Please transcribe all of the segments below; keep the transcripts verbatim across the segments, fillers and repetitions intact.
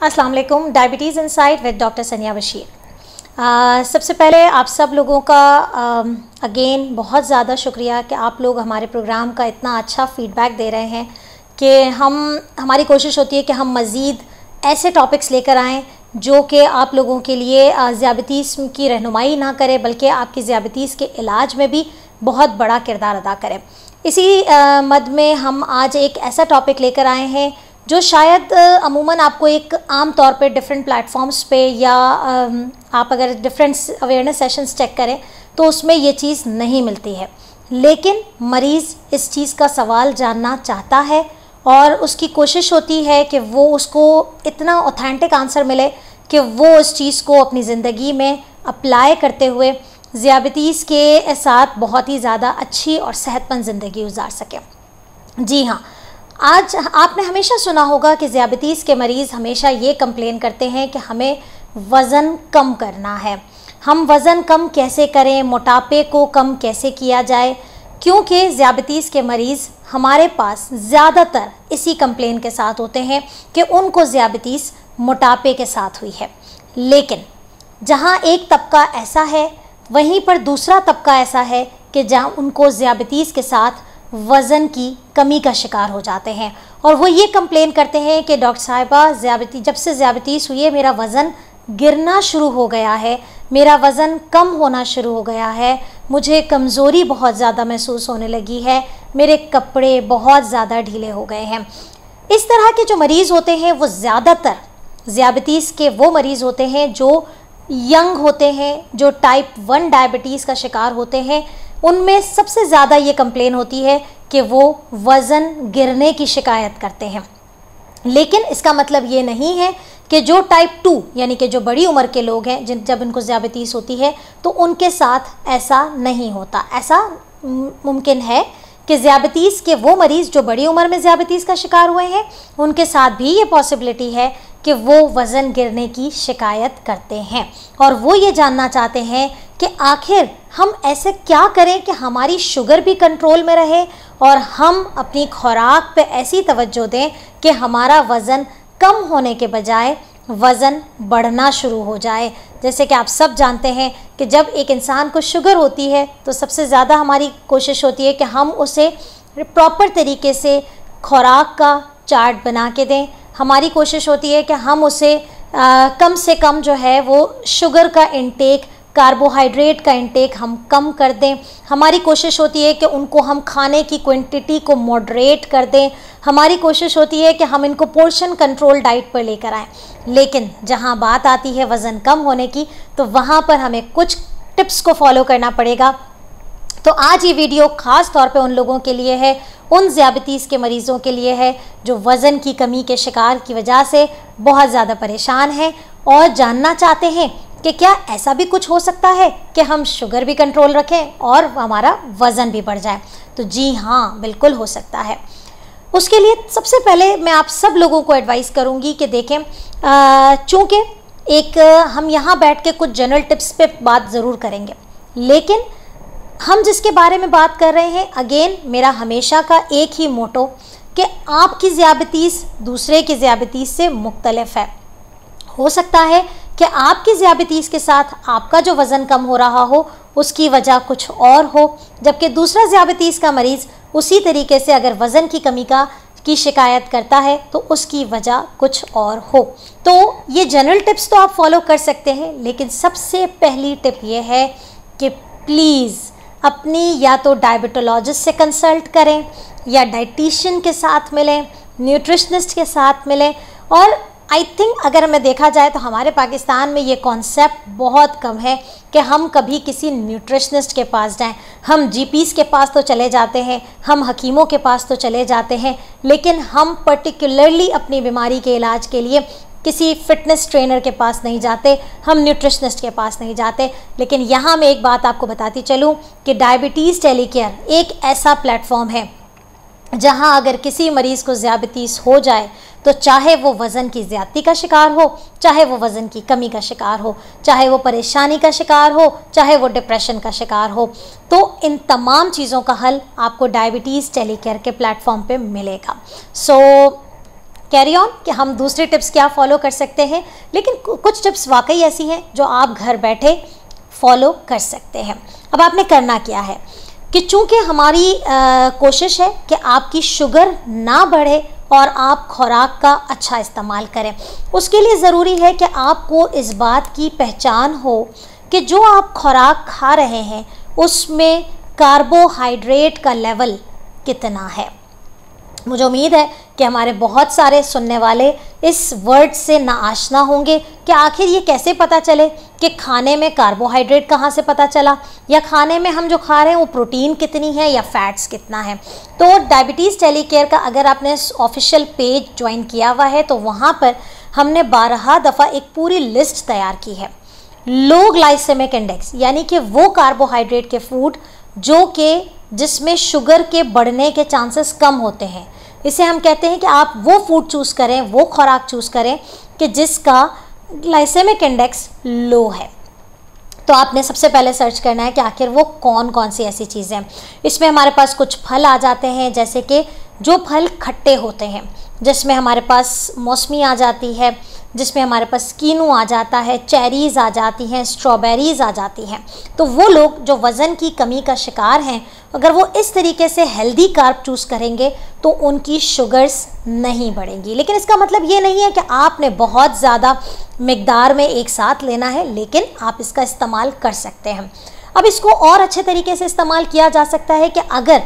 अस्सलाम वालेकुम। Diabetes insight with doctor सनिया बशीर। आ, सबसे पहले आप सब लोगों का अगेन बहुत ज़्यादा शुक्रिया कि आप लोग हमारे प्रोग्राम का इतना अच्छा फ़ीडबैक दे रहे हैं कि हम हमारी कोशिश होती है कि हम मज़ीद ऐसे टॉपिक्स लेकर आएँ जो कि आप लोगों के लिए ज़ियाबतीस की रहनुमाई ना करे बल्कि आपकी ज़ियाबतीस के इलाज में भी बहुत बड़ा किरदार अदा करें। इसी आ, मद में हम आज एक ऐसा टॉपिक लेकर आए हैं जो शायद अमूमन आपको एक आम तौर पे डिफरेंट प्लेटफॉर्म्स पे या आप अगर डिफरेंट अवेयरनेस सेशंस चेक करें तो उसमें ये चीज़ नहीं मिलती है, लेकिन मरीज़ इस चीज़ का सवाल जानना चाहता है और उसकी कोशिश होती है कि वो उसको इतना ऑथेंटिक आंसर मिले कि वो उस चीज़ को अपनी ज़िंदगी में अप्लाई करते हुए ज़ियाबतीस के साथ बहुत ही ज़्यादा अच्छी और सेहतमंद ज़िंदगी गुजार सके। जी हाँ, आज आपने हमेशा सुना होगा कि ज़ियाबतीस के मरीज़ हमेशा ये कंप्लेन करते हैं कि हमें वज़न कम करना है। हम वज़न कम कैसे करें, मोटापे को कम कैसे किया जाए, क्योंकि ज़ियाबतीस के मरीज़ हमारे पास ज़्यादातर इसी कंप्लेन के साथ होते हैं कि उनको ज़ियाबतीस मोटापे के साथ हुई है। लेकिन जहाँ एक तबका ऐसा है वहीं पर दूसरा तबका ऐसा है कि जहाँ उनको ज़ियाबतीस के साथ वज़न की कमी का शिकार हो जाते हैं और वो ये कंप्लेन करते हैं कि डॉक्टर साहिबा ज़ियाबती जब से ज़ियाबतीस हुई है मेरा वज़न गिरना शुरू हो गया है, मेरा वज़न कम होना शुरू हो गया है, मुझे कमज़ोरी बहुत ज़्यादा महसूस होने लगी है, मेरे कपड़े बहुत ज़्यादा ढीले हो गए हैं। इस तरह के जो मरीज़ होते हैं वो ज़्यादातर ज़ियाबतीस के वो मरीज़ होते हैं जो यंग होते हैं, जो टाइप वन डायबिटीज़ का शिकार होते हैं। उनमें सबसे ज़्यादा ये कंप्लेन होती है कि वो वज़न गिरने की शिकायत करते हैं। लेकिन इसका मतलब ये नहीं है कि जो टाइप टू यानी कि जो बड़ी उम्र के लोग हैं जिन जब उनको ज़ियाबतीस होती है तो उनके साथ ऐसा नहीं होता। ऐसा मुमकिन है कि ज़ियाबतीस के वो मरीज़ जो बड़ी उम्र में ज़ियाबतीस का शिकार हुए हैं उनके साथ भी ये पॉसिबिलिटी है कि वो वज़न गिरने की शिकायत करते हैं और वो ये जानना चाहते हैं कि आखिर हम ऐसे क्या करें कि हमारी शुगर भी कंट्रोल में रहे और हम अपनी खुराक पे ऐसी तवज्जो दें कि हमारा वज़न कम होने के बजाय वज़न बढ़ना शुरू हो जाए। जैसे कि आप सब जानते हैं कि जब एक इंसान को शुगर होती है तो सबसे ज़्यादा हमारी कोशिश होती है कि हम उसे प्रॉपर तरीके से खुराक का चार्ट बना के दें। हमारी कोशिश होती है कि हम उसे आ, कम से कम जो है वो शुगर का इंटेक, कार्बोहाइड्रेट का इंटेक हम कम कर दें। हमारी कोशिश होती है कि उनको हम खाने की क्वांटिटी को मॉडरेट कर दें। हमारी कोशिश होती है कि हम इनको पोर्शन कंट्रोल डाइट पर लेकर आएँ। लेकिन जहाँ बात आती है वज़न कम होने की तो वहाँ पर हमें कुछ टिप्स को फॉलो करना पड़ेगा। तो आज ये वीडियो ख़ास तौर पे उन लोगों के लिए है, उन ज़ियाबतीस के मरीज़ों के लिए है जो वज़न की कमी के शिकार की वजह से बहुत ज़्यादा परेशान हैं और जानना चाहते हैं कि क्या ऐसा भी कुछ हो सकता है कि हम शुगर भी कंट्रोल रखें और हमारा वज़न भी बढ़ जाए। तो जी हाँ, बिल्कुल हो सकता है। उसके लिए सबसे पहले मैं आप सब लोगों को एडवाइस करूँगी कि देखें, चूँकि एक हम यहाँ बैठ के कुछ जनरल टिप्स पे बात ज़रूर करेंगे, लेकिन हम जिसके बारे में बात कर रहे हैं, अगेन मेरा हमेशा का एक ही मोटो कि आपकी ज़ियाबतीस दूसरे की ज़ियाबतीस से मुख्तलिफ है। हो सकता है कि आपकी ज़ियाबतीस के साथ आपका जो वज़न कम हो रहा हो उसकी वजह कुछ और हो, जबकि दूसरा ज़ियाबतीस का मरीज़ उसी तरीके से अगर वज़न की कमी का की शिकायत करता है तो उसकी वजह कुछ और हो। तो ये जनरल टिप्स तो आप फॉलो कर सकते हैं, लेकिन सबसे पहली टिप ये है कि प्लीज़ अपनी या तो डायबिटोलॉजिस्ट से कंसल्ट करें या डाइटिशियन के साथ मिलें, न्यूट्रिशनिस्ट के साथ मिलें। और आई थिंक अगर हमें देखा जाए तो हमारे पाकिस्तान में ये कॉन्सेप्ट बहुत कम है कि हम कभी किसी न्यूट्रिशनिस्ट के पास जाएं। हम जीपीस के पास तो चले जाते हैं, हम हकीमों के पास तो चले जाते हैं, लेकिन हम पर्टिकुलरली अपनी बीमारी के इलाज के लिए किसी फिटनेस ट्रेनर के पास नहीं जाते, हम न्यूट्रिशनिस्ट के पास नहीं जाते। लेकिन यहाँ मैं एक बात आपको बताती चलूँ कि डायबिटीज़ टेलीकेयर एक ऐसा प्लेटफॉर्म है जहाँ अगर किसी मरीज़ को ज़ियाबतीस हो जाए तो चाहे वो वज़न की ज़्यादती का शिकार हो, चाहे वो वज़न की कमी का शिकार हो, चाहे वो परेशानी का शिकार हो, चाहे वो डिप्रेशन का शिकार हो, तो इन तमाम चीज़ों का हल आपको डायबिटीज़ टेलीकेयर के प्लेटफॉर्म पे मिलेगा। सो कैरी ऑन कि हम दूसरे टिप्स क्या फॉलो कर सकते हैं, लेकिन कुछ टिप्स वाकई ऐसी हैं जो आप घर बैठे फॉलो कर सकते हैं। अब आपने करना क्या है कि चूंकि हमारी आ, कोशिश है कि आपकी शुगर ना बढ़े और आप खुराक का अच्छा इस्तेमाल करें, उसके लिए ज़रूरी है कि आपको इस बात की पहचान हो कि जो आप खुराक खा रहे हैं उसमें कार्बोहाइड्रेट का लेवल कितना है। मुझे उम्मीद है कि हमारे बहुत सारे सुनने वाले इस वर्ड से नाआशना होंगे कि आखिर ये कैसे पता चले कि खाने में कार्बोहाइड्रेट कहाँ से पता चला, या खाने में हम जो खा रहे हैं वो प्रोटीन कितनी है या फैट्स कितना है। तो डायबिटीज़ टेलीकेयर का अगर आपने ऑफिशियल पेज ज्वाइन किया हुआ है तो वहाँ पर हमने बारह दफ़ा एक पूरी लिस्ट तैयार की है। लो ग्लाइसेमिक इंडेक्स यानी कि वो कार्बोहाइड्रेट के फूड जो कि जिसमें शुगर के बढ़ने के चांसेस कम होते हैं, इसे हम कहते हैं कि आप वो फूड चूज़ करें, वो खुराक चूज़ करें कि जिसका ग्लाइसेमिक इंडेक्स लो है। तो आपने सबसे पहले सर्च करना है कि आखिर वो कौन कौन सी ऐसी चीज़ें हैं। इसमें हमारे पास कुछ फल आ जाते हैं, जैसे कि जो फल खट्टे होते हैं, जिसमें हमारे पास मौसमी आ जाती है, जिसमें हमारे पास कीनू आ जाता है, चेरीज़ आ जाती हैं, स्ट्रॉबेरीज़ आ जाती हैं। तो वो लोग जो वज़न की कमी का शिकार हैं, अगर वो इस तरीके से हेल्दी कार्ब चूज़ करेंगे तो उनकी शुगर्स नहीं बढ़ेंगी। लेकिन इसका मतलब ये नहीं है कि आपने बहुत ज़्यादा मिकदार में एक साथ लेना है, लेकिन आप इसका इस्तेमाल कर सकते हैं। अब इसको और अच्छे तरीके से इस्तेमाल किया जा सकता है कि अगर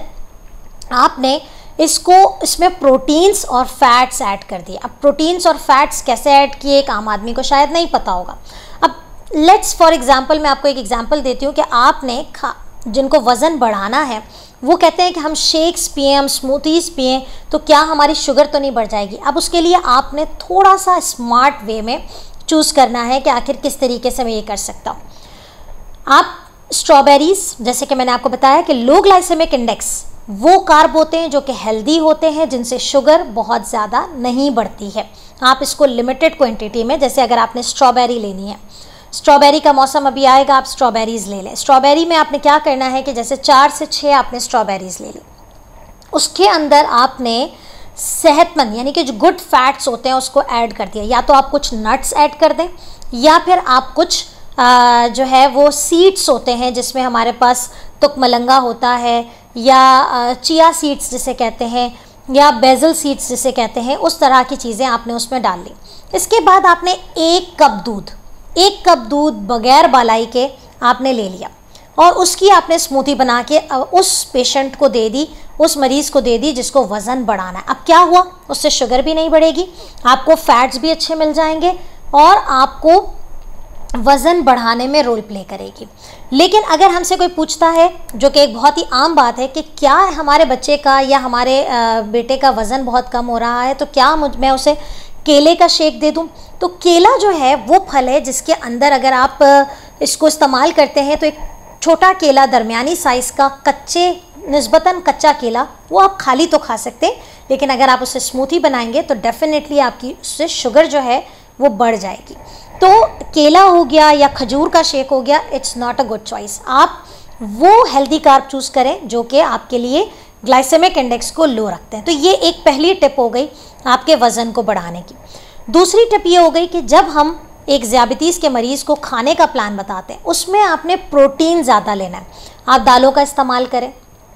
आपने इसको इसमें प्रोटीन्स और फैट्स ऐड कर दिए। अब प्रोटीन्स और फैट्स कैसे ऐड किए एक आम आदमी को शायद नहीं पता होगा। अब लेट्स फॉर एग्जांपल मैं आपको एक एग्जांपल देती हूँ कि आपने खा जिनको वज़न बढ़ाना है वो कहते हैं कि हम शेक्स पिएँ, हम स्मूथीज़ पिएँ तो क्या हमारी शुगर तो नहीं बढ़ जाएगी। अब उसके लिए आपने थोड़ा सा स्मार्ट वे में चूज़ करना है कि आखिर किस तरीके से मैं ये कर सकता हूँ। आप स्ट्रॉबेरीज़, जैसे कि मैंने आपको बताया कि लो ग्लाइसेमिक इंडेक्स वो कार्ब होते हैं जो कि हेल्दी होते हैं, जिनसे शुगर बहुत ज़्यादा नहीं बढ़ती है। आप इसको लिमिटेड क्वांटिटी में, जैसे अगर आपने स्ट्रॉबेरी लेनी है, स्ट्रॉबेरी का मौसम अभी आएगा, आप स्ट्रॉबेरीज़ ले लें। स्ट्रॉबेरी में आपने क्या करना है कि जैसे चार से छः आपने स्ट्रॉबेरीज़ ले ली, उसके अंदर आपने सेहतमंद यानी कि जो गुड फैट्स होते हैं उसको ऐड कर दिया। या तो आप कुछ नट्स ऐड कर दें या फिर आप कुछ आ, जो है वो सीड्स होते हैं जिसमें हमारे पास तुकमलंगा होता है, या चिया सीड्स जिसे कहते हैं, या बेजल सीड्स जिसे कहते हैं, उस तरह की चीज़ें आपने उसमें डाल ली। इसके बाद आपने एक कप दूध एक कप दूध बग़ैर बालाई के आपने ले लिया और उसकी आपने स्मूथी बना के उस पेशेंट को दे दी, उस मरीज़ को दे दी जिसको वज़न बढ़ाना है। अब क्या हुआ, उससे शुगर भी नहीं बढ़ेगी, आपको फैट्स भी अच्छे मिल जाएंगे और आपको वज़न बढ़ाने में रोल प्ले करेगी। लेकिन अगर हमसे कोई पूछता है, जो कि एक बहुत ही आम बात है, कि क्या हमारे बच्चे का या हमारे बेटे का वज़न बहुत कम हो रहा है तो क्या मुझ मैं उसे केले का शेक दे दूं? तो केला जो है वो फल है जिसके अंदर अगर आप इसको इस्तेमाल करते हैं तो एक छोटा केला, दरमियानी साइज़ का, कच्चे निस्बतन कच्चा केला, वो आप खाली तो खा सकते हैं, लेकिन अगर आप उससे स्मूथी बनाएंगे तो डेफिनेटली आपकी उससे शुगर जो है वो बढ़ जाएगी। तो केला हो गया या खजूर का शेक हो गया, it's not a good choice. आप वो हेल्दी कार्ब चूज़ करें जो कि आपके लिए ग्लाइसेमिक इंडेक्स को लो रखते हैं। तो ये एक पहली टिप हो गई आपके वज़न को बढ़ाने की। दूसरी टिप ये हो गई कि जब हम एक ज़ियाबतीस के मरीज़ को खाने का प्लान बताते हैं, उसमें आपने प्रोटीन ज़्यादा लेना है। आप दालों का इस्तेमाल करें,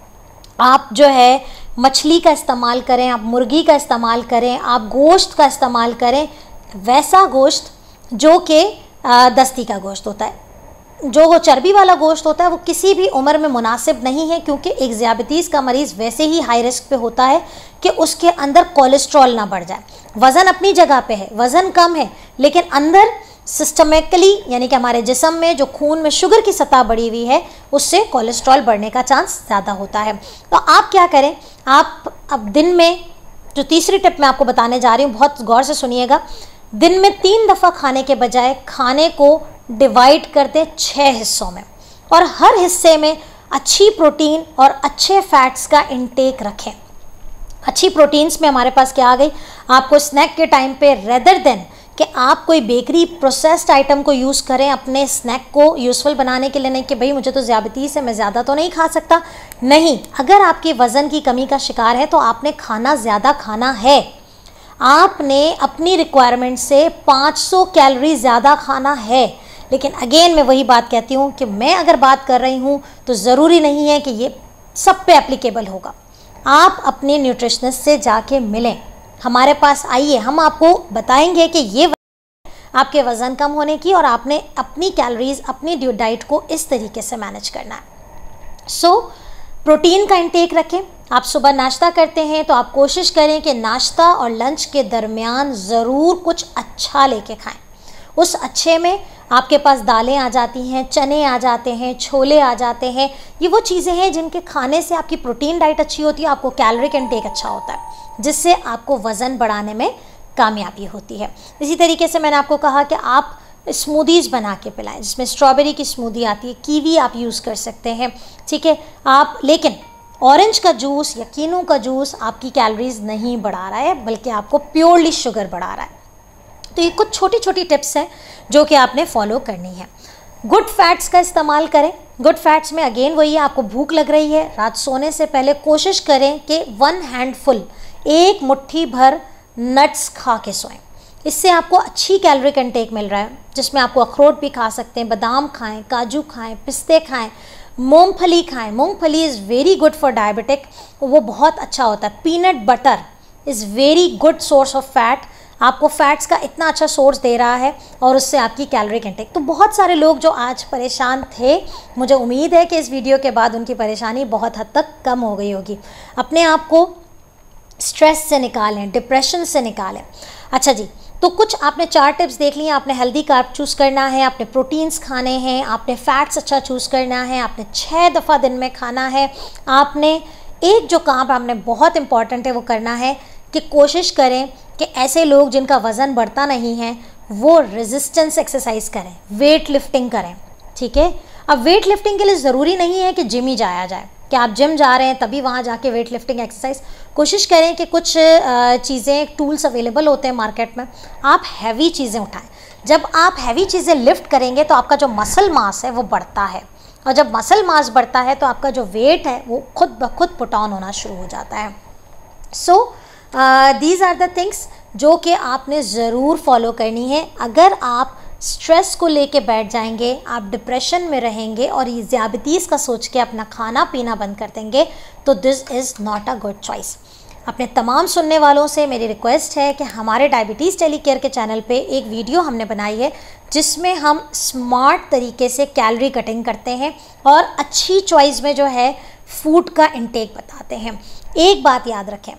आप जो है मछली का इस्तेमाल करें, आप मुर्गी का इस्तेमाल करें, आप गोश्त का इस्तेमाल करें, वैसा गोश्त जो कि दस्ती का गोश्त होता है। जो वो चर्बी वाला गोश्त होता है वो किसी भी उम्र में मुनासिब नहीं है, क्योंकि एक ज़ियाबतीस का मरीज़ वैसे ही हाई रिस्क पे होता है कि उसके अंदर कोलेस्ट्रॉल ना बढ़ जाए। वज़न अपनी जगह पे है, वज़न कम है, लेकिन अंदर सिस्टमिकली यानी कि हमारे जिस्म में जो खून में शुगर की सतह बढ़ी हुई है उससे कोलेस्ट्रॉल बढ़ने का चांस ज़्यादा होता है। तो आप क्या करें, आप अब दिन में, जो तीसरी टिप मैं आपको बताने जा रही हूँ, बहुत गौर से सुनिएगा, दिन में तीन दफ़ा खाने के बजाय खाने को डिवाइड कर दें छः हिस्सों में, और हर हिस्से में अच्छी प्रोटीन और अच्छे फैट्स का इंटेक रखें। अच्छी प्रोटीन्स में हमारे पास क्या आ गई, आपको स्नैक के टाइम पे रेदर देन कि आप कोई बेकरी प्रोसेस्ड आइटम को यूज़ करें अपने स्नैक को यूज़फुल बनाने के लिए, नहीं कि भाई मुझे तो ज़ियाबतीस है, मैं ज़्यादा तो नहीं खा सकता। नहीं, अगर आपके वज़न की कमी का शिकार है तो आपने खाना ज़्यादा खाना है। आपने अपनी रिक्वायरमेंट से पाँच सौ कैलोरी ज़्यादा खाना है। लेकिन अगेन मैं वही बात कहती हूँ कि मैं अगर बात कर रही हूँ तो ज़रूरी नहीं है कि ये सब पे एप्लीकेबल होगा। आप अपने न्यूट्रिशनिस्ट से जाके मिलें, हमारे पास आइए, हम आपको बताएंगे कि ये आपके वज़न कम होने की और आपने अपनी कैलोरीज, अपनी डाइट को इस तरीके से मैनेज करना है। सो so, प्रोटीन का इंटेक रखें। आप सुबह नाश्ता करते हैं तो आप कोशिश करें कि नाश्ता और लंच के दरमियान ज़रूर कुछ अच्छा लेके खाएं। उस अच्छे में आपके पास दालें आ जाती हैं, चने आ जाते हैं, छोले आ जाते हैं। ये वो चीज़ें हैं जिनके खाने से आपकी प्रोटीन डाइट अच्छी होती है, आपको कैलोरी इंटेक अच्छा होता है, जिससे आपको वज़न बढ़ाने में कामयाबी होती है। इसी तरीके से मैंने आपको कहा कि आप स्मूदीज़ बना के पिलाएं, जिसमें स्ट्रॉबेरी की स्मूदी आती है, कीवी आप यूज़ कर सकते हैं, ठीक है आप। लेकिन ऑरेंज का जूस या कीनू का जूस आपकी कैलोरीज नहीं बढ़ा रहा है, बल्कि आपको प्योरली शुगर बढ़ा रहा है। तो ये कुछ छोटी छोटी टिप्स हैं जो कि आपने फॉलो करनी है। गुड फैट्स का इस्तेमाल करें। गुड फैट्स में अगेन वही है, आपको भूख लग रही है, रात सोने से पहले कोशिश करें कि वन हैंडफुल, एक मुट्ठी भर नट्स खा के सोएं। इससे आपको अच्छी कैलोरी कंटेक मिल रहा है, जिसमें आपको अखरोट भी खा सकते हैं, बादाम खाएं, काजू खाएं, पिस्ते खाएं, मूंगफली खाएं। मूंगफली is very good for diabetic, वो बहुत अच्छा होता है। Peanut butter is very good source of fat, आपको फैट्स का इतना अच्छा सोर्स दे रहा है और उससे आपकी कैलोरी कंटेक। तो बहुत सारे लोग जो आज परेशान थे, मुझे उम्मीद है कि इस वीडियो के बाद उनकी परेशानी बहुत हद तक कम हो गई होगी। अपने आप को स्ट्रेस से निकालें, डिप्रेशन से निकालें। अच्छा जी, तो कुछ आपने चार टिप्स देख ली हैं। आपने हेल्दी कार्ब चूज़ करना है, आपने प्रोटीन्स खाने हैं, आपने फैट्स अच्छा चूज़ करना है, आपने छः दफ़ा दिन में खाना है, आपने एक जो काम आपने बहुत इंपॉर्टेंट है वो करना है कि कोशिश करें कि ऐसे लोग जिनका वज़न बढ़ता नहीं है वो रेजिस्टेंस एक्सरसाइज करें, वेट लिफ्टिंग करें, ठीक है। अब वेट लिफ्टिंग के लिए ज़रूरी नहीं है कि जिम ही जाया जाए, कि आप जिम जा रहे हैं तभी वहाँ जाके वेट लिफ्टिंग एक्सरसाइज। कोशिश करें कि कुछ चीज़ें, टूल्स अवेलेबल होते हैं मार्केट में, आप हैवी चीज़ें उठाएं। जब आप हैवी चीज़ें लिफ्ट करेंगे तो आपका जो मसल मास है वो बढ़ता है, और जब मसल मास बढ़ता है तो आपका जो वेट है वो खुद ब खुद पुट ऑन होना शुरू हो जाता है। So these are the things जो कि आपने ज़रूर फॉलो करनी है। अगर आप स्ट्रेस को लेके बैठ जाएंगे, आप डिप्रेशन में रहेंगे और ये ज़ियाबतीस का सोच के अपना खाना पीना बंद कर देंगे, तो this is not a good choice. अपने तमाम सुनने वालों से मेरी रिक्वेस्ट है कि हमारे डायबिटीज़ टेली केयर के चैनल पे एक वीडियो हमने बनाई है जिसमें हम स्मार्ट तरीके से कैलोरी कटिंग करते हैं और अच्छी चॉइस में जो है फूड का इंटेक बताते हैं। एक बात याद रखें,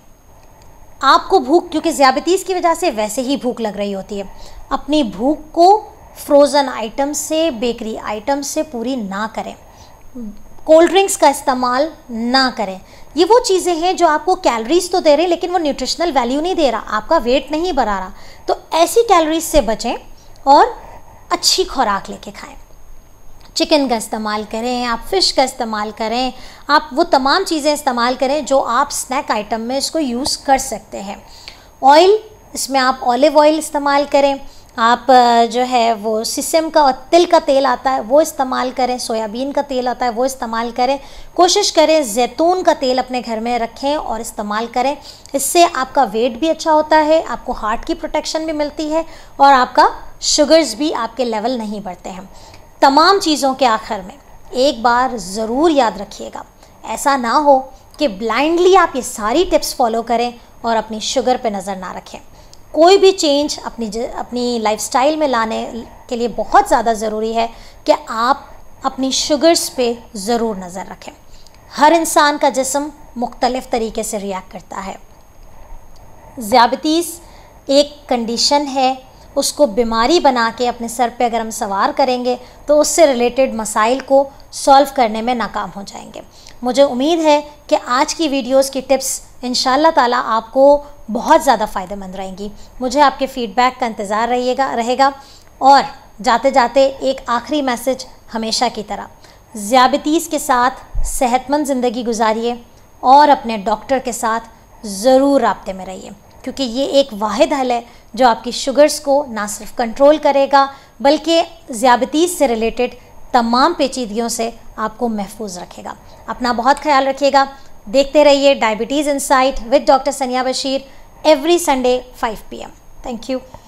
आपको भूख, क्योंकि ज़ियाबतीस की वजह से वैसे ही भूख लग रही होती है, अपनी भूख को फ्रोज़न आइटम से, बेकरी आइटम से पूरी ना करें, कोल्ड ड्रिंक्स का इस्तेमाल ना करें। ये वो चीज़ें हैं जो आपको कैलोरीज तो दे रहे हैं लेकिन वो न्यूट्रिशनल वैल्यू नहीं दे रहा, आपका वेट नहीं बढ़ा रहा। तो ऐसी कैलोरीज से बचें और अच्छी खुराक लेके खाएं। चिकन का इस्तेमाल करें, आप फ़िश का इस्तेमाल करें, आप वो तमाम चीज़ें इस्तेमाल करें जो आप स्नैक आइटम में इसको यूज़ कर सकते हैं। ऑयल, इसमें आप ऑलिव ऑयल इस्तेमाल करें, आप जो है वो सिसम का और तिल का तेल आता है वो इस्तेमाल करें, सोयाबीन का तेल आता है वो इस्तेमाल करें। कोशिश करें जैतून का तेल अपने घर में रखें और इस्तेमाल करें। इससे आपका वेट भी अच्छा होता है, आपको हार्ट की प्रोटेक्शन भी मिलती है और आपका शुगर्स भी आपके लेवल नहीं बढ़ते हैं। तमाम चीज़ों के आखिर में एक बार ज़रूर याद रखिएगा, ऐसा ना हो कि ब्लाइंडली आप ये सारी टिप्स फॉलो करें और अपनी शुगर पे नज़र ना रखें। कोई भी चेंज अपनी अपनी लाइफस्टाइल में लाने के लिए बहुत ज़्यादा ज़रूरी है कि आप अपनी शुगर्स पे ज़रूर नज़र रखें। हर इंसान का जिस्म मुख्तलिफ़ तरीके से रिएक्ट करता है। ज़ियाबतीस एक कंडीशन है, उसको बीमारी बना के अपने सर पे अगर हम सवार करेंगे तो उससे रिलेटेड मसाइल को सॉल्व करने में नाकाम हो जाएंगे। मुझे उम्मीद है कि आज की वीडियोस की टिप्स इंशाल्लाह ताला आपको बहुत ज़्यादा फ़ायदेमंद रहेंगी। मुझे आपके फ़ीडबैक का इंतज़ार रहिएगा रहेगा और जाते जाते एक आखिरी मैसेज हमेशा की तरह, ज़ियाबतीस के साथ सेहतमंद ज़िंदगी गुजारिए और अपने डॉक्टर के साथ ज़रूर राब्ते में रहिए, क्योंकि ये एक वाहिद हल है जो आपकी शुगर्स को ना सिर्फ कंट्रोल करेगा बल्कि ज़ियाबतीस से रिलेटेड तमाम पेचीदगियों से आपको महफूज रखेगा। अपना बहुत ख्याल रखिएगा। देखते रहिए डायबिटीज़ इनसाइट विद डॉक्टर सनिया Bashir. every Sunday five p m Thank you.